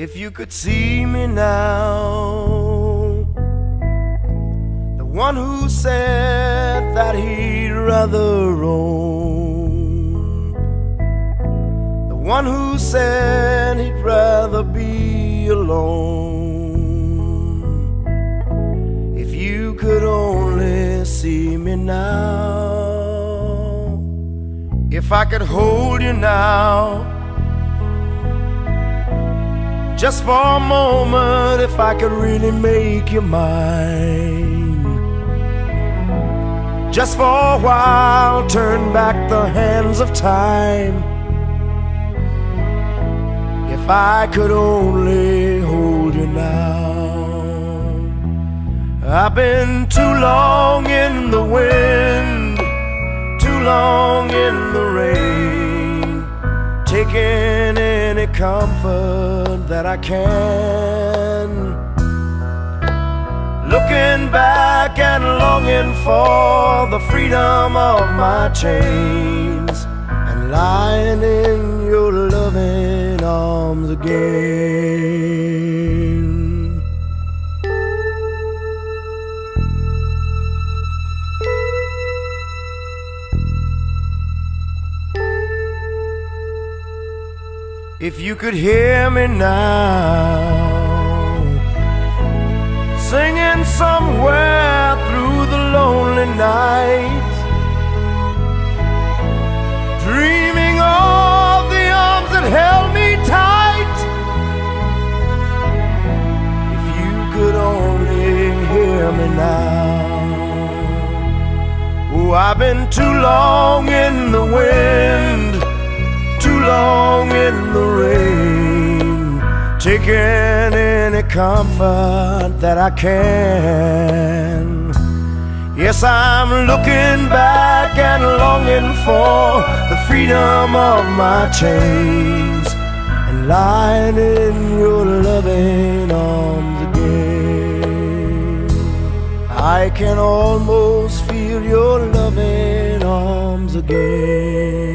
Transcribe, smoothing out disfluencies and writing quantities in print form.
If you could see me now, the one who said that he'd rather roam, the one who said he'd rather be alone. If you could only see me now, if I could hold you now, just for a moment, if I could really make you mine, just for a while, turn back the hands of time. If I could only hold you now. I've been too long in the wind, too long in the rain, taking any comfort that I can, looking back and longing for the freedom of my chains, and lying in your loving arms again. If you could hear me now, singing somewhere through the lonely night, dreaming of the arms that held me tight. If you could only hear me now. Oh, I've been too long in the wind, too long in the rain, taking any comfort that I can. Yes, I'm looking back and longing for the freedom of my chains, and lying in your loving arms again. I can almost feel your loving arms again.